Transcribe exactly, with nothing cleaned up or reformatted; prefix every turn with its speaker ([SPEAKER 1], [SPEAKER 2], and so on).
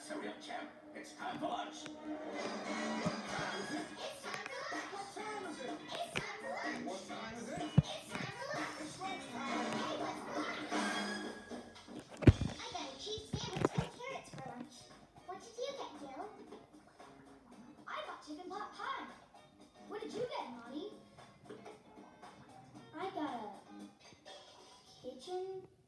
[SPEAKER 1] Hurry up, champ. It's time for lunch.
[SPEAKER 2] It's time for lunch.
[SPEAKER 3] What time is it?
[SPEAKER 2] It's time for lunch.
[SPEAKER 3] What time is it?
[SPEAKER 2] It's time for lunch.
[SPEAKER 3] It's lunchtime.
[SPEAKER 2] Hey, what's for lunch? I got a cheese sandwich and carrots for lunch. What did you get, Gil? I got chicken pot pie. What did you get, Monty? I got a kitchen